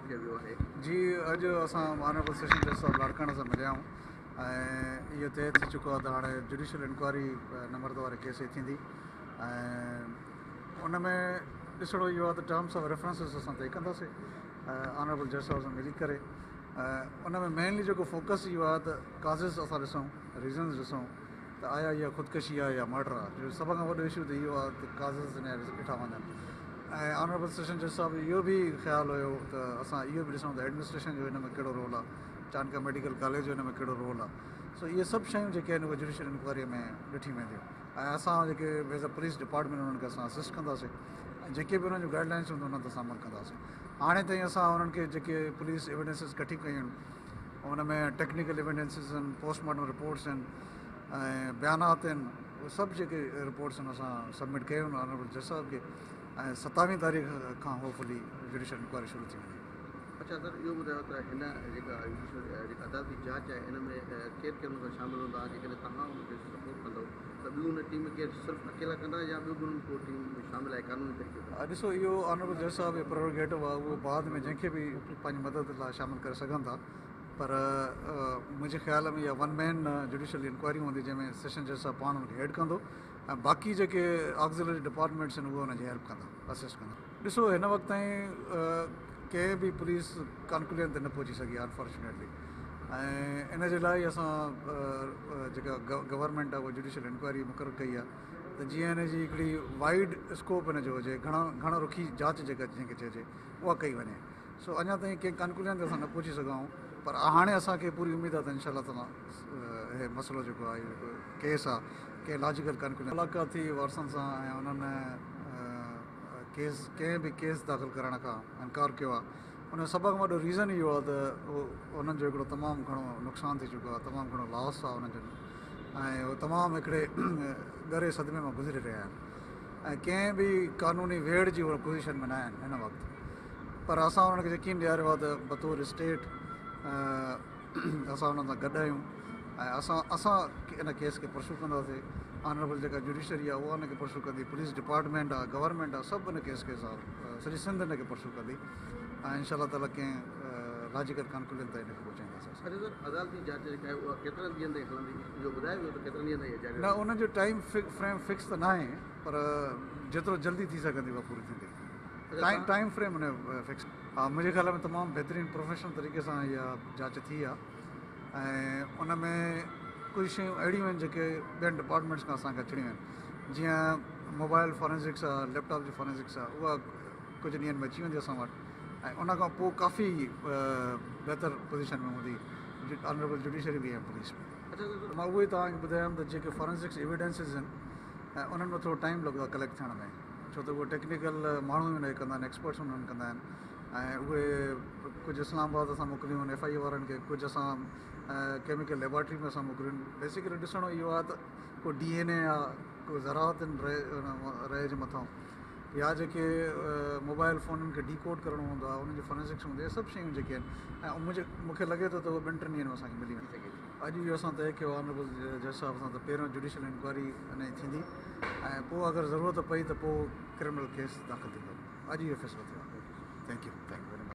कयो वियो आहे? जी, अॼु असां ऑनरेबल सेशन जज साहब लाड़काणा सां मिलिया आहियूं ऐं इहो तय थी चुको आहे त हाणे जुडिशियल इंक्वायरी नंबर वारे केस जी थींदी ऐं उन में ॾिसणो इहो आहे त टर्म्स ऑफ रेफरेंसिस असां तय कंदासीं ऑनरेबल जज साहब सां मिली करे। उन में मेनली जेको फोकस इहो आहे त काज़िस असां ॾिसूं, रीज़न्स ॾिसूं त आया इहा ख़ुदकशी आहे या मर्डर आहे। जो सभ खां वॾो इशू त इहो आहे त काज़िस इन ॾिठा वञनि ऐं ऑनरेबल सेशन जज साहब इहो बि ख़्यालु हुयो त असां इहो बि ॾिसूं त एडमिनिस्ट्रेशन जो हिन में कहिड़ो रोल आहे, चाणक्य मेडिकल कॉलेज जो हिन में कहिड़ो रोल आहे। सो इहे सभु शयूं जेके आहिनि उहे जुडिशियल इंक्वायरीअ में ॾिठी वेंदियूं ऐं असां जेके एज़ अ पुलिस डिपार्टमेंट उन्हनि खे असां असिस्ट कंदासीं ऐं जेके बि उन्हनि जूं गाइडलाइंस हूंदियूं उन्हनि ते असां अमल कंदासीं। हाणे ताईं असां उन्हनि खे जेके पुलिस एविडेंसिस कठी कयूं आहिनि उन में टेक्निकल एविडेंसिस आहिनि, पोस्टमार्टम रिपोर्ट्स आहिनि ऐं बयानात आहिनि, उहे सभु जेके रिपोर्ट्स आहिनि असां सबमिट कयूं आहिनि ऑनरेबल जज साहब खे ऐं 27 तारीख़ खां होपफुली जुडिशियल इंक्वायरी शुरू थी वेंदी। अच्छा सर, इहो ॿुधायो त हिन जेका जेका अदालती जांच आहे हिन में केरु केरु हुन सां शामिलु हूंदा, जेकॾहिं तव्हां हुनखे सपोर्ट कंदव त ॿियूं हुन टीम खे सिर्फ़ु अकेला कंदा या ॿियूं बि हुननि को टीम शामिलु आहे कानूनी तरीक़े सां? ॾिसो, इहो ऑनरेबल जज साहब जो प्रोरोगेटिव आहे, उहो बाद में जंहिंखे बि पंहिंजी मदद लाइ शामिलु करे सघनि था, पर मुंहिंजे ख़्याल में इहा वन मैन जुडिशियल इंक्वायरी हूंदी जंहिंमें सेशन जज साहब पाण हुनखे हेड कंदो ऐं बाक़ी जेके ऑक्ज़िलरी डिपार्टमेंट्स आहिनि उहे हुनजी हेल्प कंदा, असिस्ट कंदा। ॾिसो, हिन वक़्त ताईं कंहिं बि पुलिस कॉन्क्लूजन ते न पहुची सघी आहे अनफॉर्चुनेटली ऐं इन जे लाइ असां जेका गवर्नमेंट आहे उहा जुडिशियल इंक्वायरी मुक़ररु कई आहे त जीअं हिन जी हिकिड़ी वाइड स्कोप हिन जो हुजे, घणो रुखी जांच जेका जंहिंखे चइजे उहा कई वञे। सो अञा ताईं कंहिं कॉन्क्लूजन ते असां न पहुची सघूं, पर हाणे असांखे पूरी उमेदु आहे त इनशाला ताला इहे मसइलो जेको आहे इहो केस आहे कंहिं लॉजिकल कॉन्क्लूजन मुलाक़ात थी वारसनि सां ऐं उन्हनि केस कंहिं बि केस दाख़िल करण खां इनकार कयो आहे। उन सभ खां वॾो रीज़न इहो आहे त उन्हनि जो हिकिड़ो तमामु घणो नुक़सानु थी चुको आहे, तमामु घणो लॉस आहे उन्हनि जो ऐं उहे तमामु हिकिड़े ॻरे सदमे मां गुज़री रहिया आहिनि ऐं कंहिं बि क़ानूनी वेड़ जी उहे पोज़ीशन में न आहिनि हिन वक़्तु। पर असां उन्हनि खे यकीन ॾियारियो आहे त बतौर स्टेट असां उन्हनि सां गॾु आहियूं ऐं असां इन केस खे परसू कंदासीं। ऑनरेबल जेका जुडिशरी आहे उहा हुनखे परसू कंदी, पुलिस डिपार्टमेंट आहे, गवर्नमेंट आहे, सभु इन केस खे सॼी सिंध हिन खे परसू कंदी ऐं इनशा ताला कंहिं लॉजिकल कॉन्क्लूजन ताईं हिनखे पहुचाईंदासीं। अच्छा सर, अदालती जांच जेका आहे उहा केतिरनि ॾींहंनि ताईं हलंदी, इहो ॿुधायो वियो त केतिरनि ॾींहंनि ताईं जारी? न, उन्हनि जो टाइम फ्रेम फिक्स त न आहे, पर जेतिरो जल्दी थी सघंदी उहा पूरी थींदी। टाइम फ्रेम हुन फिक्स हा, मुंहिंजे ख़्याल में तमामु बहितरीनु प्रोफेशनल तरीक़े सां इहा जांच थी आहे ऐं उन में कुझु शयूं अहिड़ियूं आहिनि जेके ॿियनि डिपार्टमेंट्स खां असांखे अचणियूं आहिनि। जीअं मोबाइल फॉरेंसिक्स आहे, लैपटॉप जी फॉरेंसिक्स आहे, उहा कुझु ॾींहंनि में अची वेंदी असां वटि ऐं उन खां पोइ काफ़ी बहितर पोज़ीशन में हूंदी ऑनरेबल जुडिशरी बि ऐं पुलिस में। मां उहो ई तव्हांखे ॿुधायमि त जेके फॉरेंसिक्स एविडेंसिस आहिनि ऐं उन्हनि में थोरो टाइम लॻंदो आहे कलेक्ट थियण में, छो त उहे टेक्निकल माण्हू हुनखे कंदा आहिनि, एक्सपर्ट्स हुननि कंदा आहिनि ऐं उहे कुझु इस्लामाबाद असां मोकिलियूं आहिनि FIA वारनि खे, कुझु असां केमिकल लेबॉरेटरी में असां मोकिलियूं आहिनि। बेसिकली ॾिसणो इहो आहे त को DNA आहे, को ज़राअत आहिनि रहे जे मथां, या जेके मोबाइल फ़ोननि खे डीकोड करिणो हूंदो आहे उन्हनि जी फॉरेंसिक्स हूंदी आहे, सभु शयूं जेके आहिनि ऐं मूंखे लॻे थो त उहो 2-3 ॾींहंनि में असांखे मिली वञे सघे। अॼु इहो असां तय कयो ऑनरेबल जज साहब सां त पहिरियों जुडिशियल इंक्वायरी अञा थींदी ऐं पोइ अगरि ज़रूरत पई त पोइ क्रिमिनल केस दाख़िल थींदो। अॼु इहो फ़ैसिलो थियो आहे। Thank you very much.